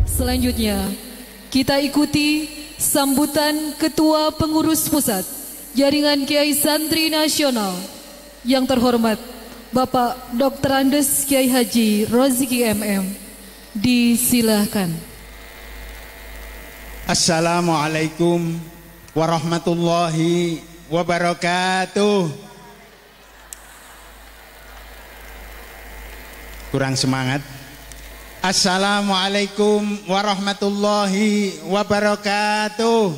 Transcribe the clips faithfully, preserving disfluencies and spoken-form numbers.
Selanjutnya, kita ikuti sambutan Ketua Pengurus Pusat Jaringan Kiai Santri Nasional yang terhormat Bapak Doktor Andes Kiai Haji Roziki M M. Disilahkan. Assalamualaikum warahmatullahi wabarakatuh. Kurang semangat. Assalamualaikum warahmatullahi wabarakatuh.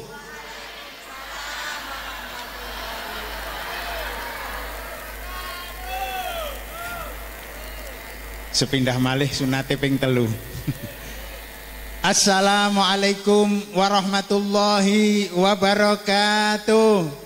Sepindah malih sunate ping telu. Assalamualaikum warahmatullahi wabarakatuh.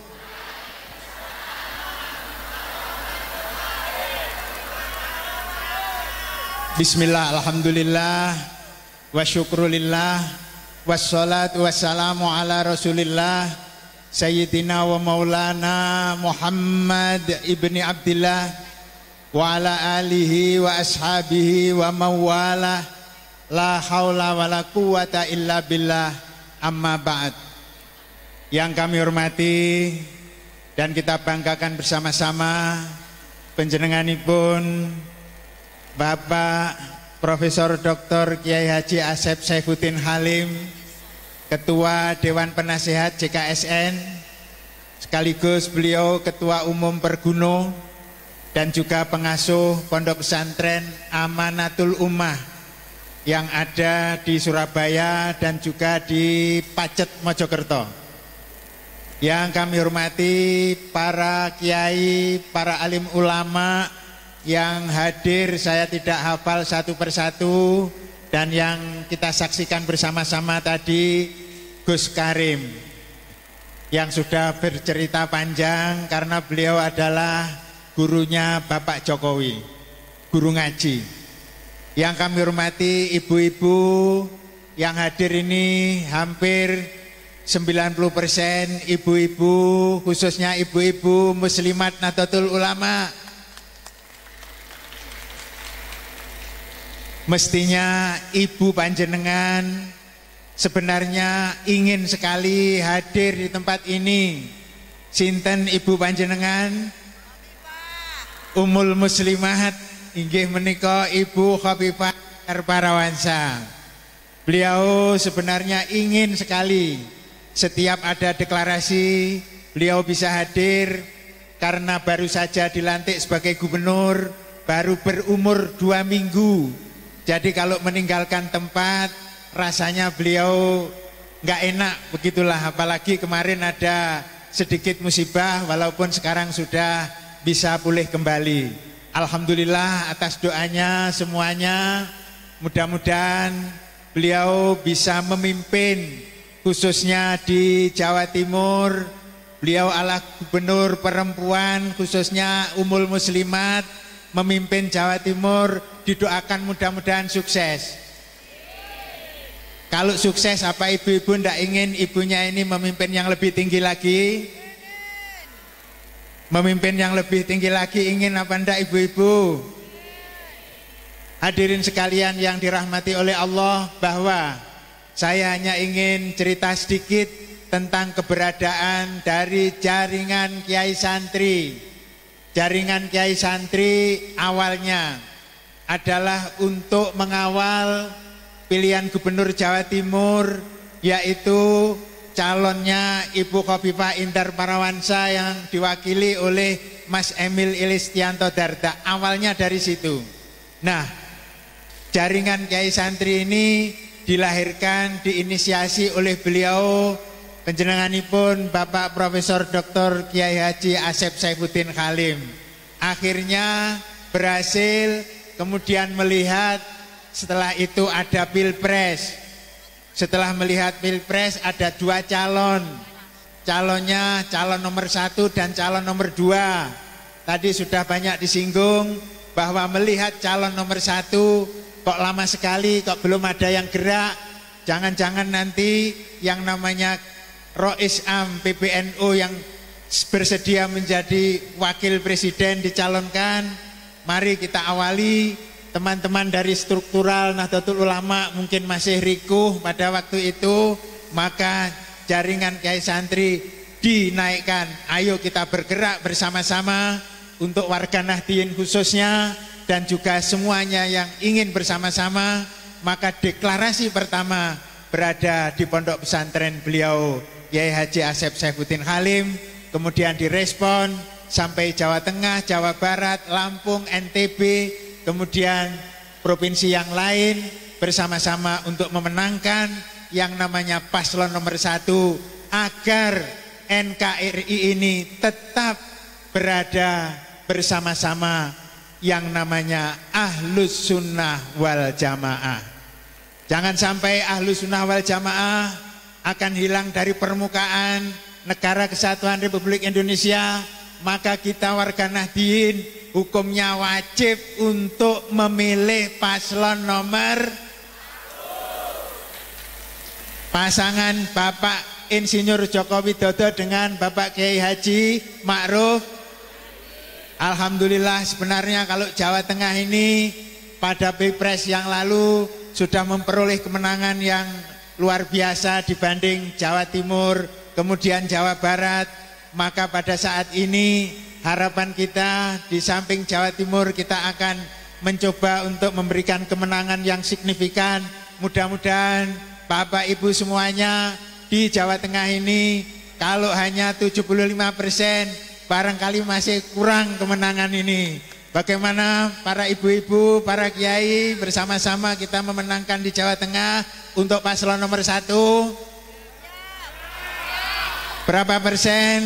Bismillah, alhamdulillah, wa syukrulillah, wassalatu wassalamu ala rasulillah, sayyidina wa maulana Muhammad ibni Abdillah, wa ala alihi wa ashabihi wa mawalah, la hawla wa la quwata illa billah, amma ba'd. Yang kami hormati dan kita banggakan bersama-sama panjenenganipun Bapak Profesor Doktor Kiai Haji Asep Saifuddin Halim, Ketua Dewan Penasehat J K S N, sekaligus beliau Ketua Umum Perguno dan juga pengasuh Pondok Pesantren Amanatul Ummah yang ada di Surabaya dan juga di Pacet Mojokerto. Yang kami hormati para kiai, para alim ulama yang hadir, saya tidak hafal satu persatu, dan yang kita saksikan bersama-sama tadi Gus Karim yang sudah bercerita panjang karena beliau adalah gurunya Bapak Jokowi, guru ngaji. Yang kami hormati ibu-ibu yang hadir ini hampir sembilan puluh persen ibu-ibu, khususnya ibu-ibu Muslimat Nahdlatul Ulama. Mestinya ibu panjenengan sebenarnya ingin sekali hadir di tempat ini. Sinten ibu panjenengan? Ummul Muslimat inggih menika Ibu Khofifah Parawansa. Beliau sebenarnya ingin sekali setiap ada deklarasi beliau bisa hadir karena baru saja dilantik sebagai gubernur, baru berumur dua minggu. Jadi kalau meninggalkan tempat rasanya beliau nggak enak begitulah, apalagi kemarin ada sedikit musibah walaupun sekarang sudah bisa pulih kembali. Alhamdulillah atas doanya semuanya, mudah-mudahan beliau bisa memimpin khususnya di Jawa Timur. Beliau adalah gubernur perempuan khususnya Ummul Muslimat, memimpin Jawa Timur, didoakan mudah-mudahan sukses. Kalau sukses apa ibu-ibu ndak ingin ibunya ini memimpin yang lebih tinggi lagi? Memimpin yang lebih tinggi lagi ingin apa ndak ibu-ibu? Hadirin sekalian yang dirahmati oleh Allah, bahwa saya hanya ingin cerita sedikit tentang keberadaan dari jaringan Kiai Santri. Jaringan Kiai Santri awalnya adalah untuk mengawal pilihan gubernur Jawa Timur, yaitu calonnya Ibu Khofifah Indar Parawansa yang diwakili oleh Mas Emil Ilistianto Dardak. Awalnya dari situ. Nah, jaringan Kiai Santri ini dilahirkan, diinisiasi oleh beliau panjenenganipun Bapak Profesor Doktor Kiai Haji Asep Saifuddin Halim. Akhirnya berhasil. Kemudian melihat setelah itu ada Pilpres. Setelah melihat Pilpres ada dua calon. Calonnya calon nomor satu dan calon nomor dua. Tadi sudah banyak disinggung bahwa melihat calon nomor satu kok lama sekali, kok belum ada yang gerak. Jangan-jangan nanti yang namanya Rois Am P B N U yang bersedia menjadi wakil presiden dicalonkan. Mari kita awali teman-teman dari struktural Nahdlatul Ulama mungkin masih rikuh pada waktu itu, maka jaringan Kiai Santri dinaikkan. Ayo kita bergerak bersama-sama untuk warga Nahdien khususnya dan juga semuanya yang ingin bersama-sama. Maka deklarasi pertama berada di pondok pesantren beliau Kiai Haji Asep Saifuddin Halim, kemudian direspon sampai Jawa Tengah, Jawa Barat, Lampung, N T B, kemudian provinsi yang lain bersama-sama untuk memenangkan yang namanya paslon nomor satu agar N K R I ini tetap berada bersama-sama yang namanya Ahlus Sunnah wal Jamaah. Jangan sampai Ahlus Sunnah wal Jamaah akan hilang dari permukaan negara kesatuan Republik Indonesia. Maka kita warga Nahdien hukumnya wajib untuk memilih paslon nomor pasangan Bapak Insinyur Joko Widodo dengan Bapak Kiai Haji Ma'ruf. Alhamdulillah, sebenarnya kalau Jawa Tengah ini pada Pilpres yang lalu sudah memperoleh kemenangan yang luar biasa dibanding Jawa Timur, kemudian Jawa Barat. Maka pada saat ini harapan kita di samping Jawa Timur kita akan mencoba untuk memberikan kemenangan yang signifikan. Mudah-mudahan Bapak Ibu semuanya di Jawa Tengah ini kalau hanya tujuh puluh lima persen barangkali masih kurang kemenangan ini. Bagaimana para ibu-ibu, para kiai bersama-sama kita memenangkan di Jawa Tengah untuk paslon nomor satu? Berapa persen?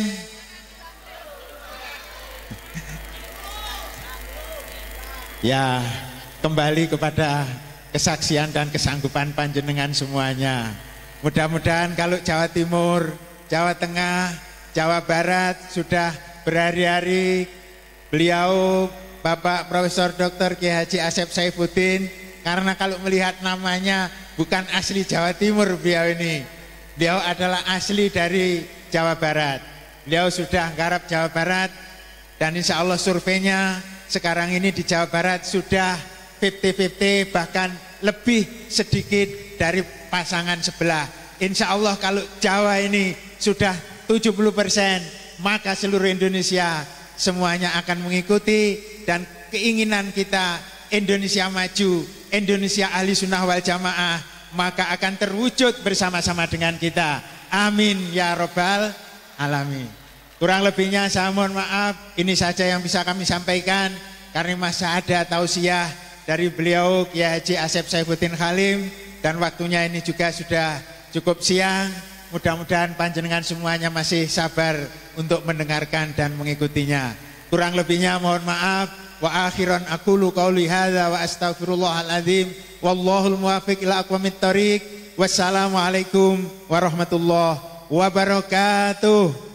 Ya, kembali kepada kesaksian dan kesanggupan panjenengan semuanya. Mudah-mudahan kalau Jawa Timur, Jawa Tengah, Jawa Barat sudah berhari-hari beliau Bapak Profesor Doktor Kiai Haji Asep Saifuddin, karena kalau melihat namanya bukan asli Jawa Timur beliau ini. Beliau adalah asli dari Jawa Barat. Beliau sudah garap Jawa Barat dan insya Allah surveinya sekarang ini di Jawa Barat sudah lima puluh lima puluh, bahkan lebih sedikit dari pasangan sebelah. Insya Allah kalau Jawa ini sudah tujuh puluh persen, maka seluruh Indonesia semuanya akan mengikuti. Dan keinginan kita Indonesia maju, Indonesia ahli sunnah wal jamaah, maka akan terwujud bersama-sama dengan kita. Amin ya robbal alamin. Kurang lebihnya saya mohon maaf. Ini saja yang bisa kami sampaikan, karena masih ada tausiah dari beliau Kiai Haji Asep Saifuddin Halim, dan waktunya ini juga sudah cukup siang. Mudah-mudahan panjenengan semuanya masih sabar untuk mendengarkan dan mengikutinya. Kurang lebihnya mohon maaf. Wa akhiran aqulu qauli hadza wa astaghfirullahal azim wallahul muwaffiq ila aqwamit thoriq. Wassalamualaikum warahmatullahi wabarakatuh.